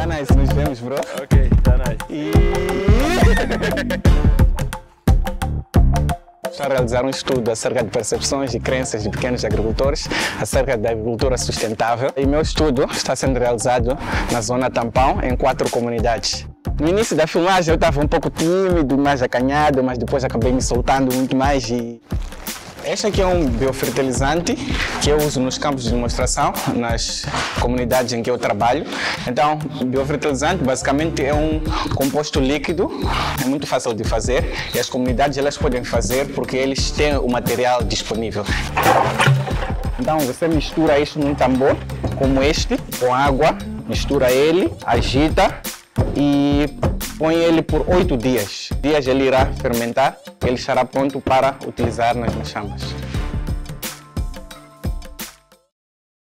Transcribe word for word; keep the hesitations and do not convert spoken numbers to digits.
Tá nice, nos vemos, bro. Ok, tá nice. E... Estou a realizar um estudo acerca de percepções e crenças de pequenos agricultores acerca da agricultura sustentável. E meu estudo está sendo realizado na zona Tampão, em quatro comunidades. No início da filmagem eu estava um pouco tímido, mais acanhado, mas depois acabei me soltando muito mais. E... Este aqui é um biofertilizante que eu uso nos campos de demonstração, nas comunidades em que eu trabalho. Então, biofertilizante basicamente é um composto líquido, é muito fácil de fazer e as comunidades elas podem fazer porque eles têm o material disponível. Então, você mistura isso num tambor como este, com água, mistura ele, agita e põe ele por oito dias. Dias ele irá fermentar, ele estará pronto para utilizar nas machamas.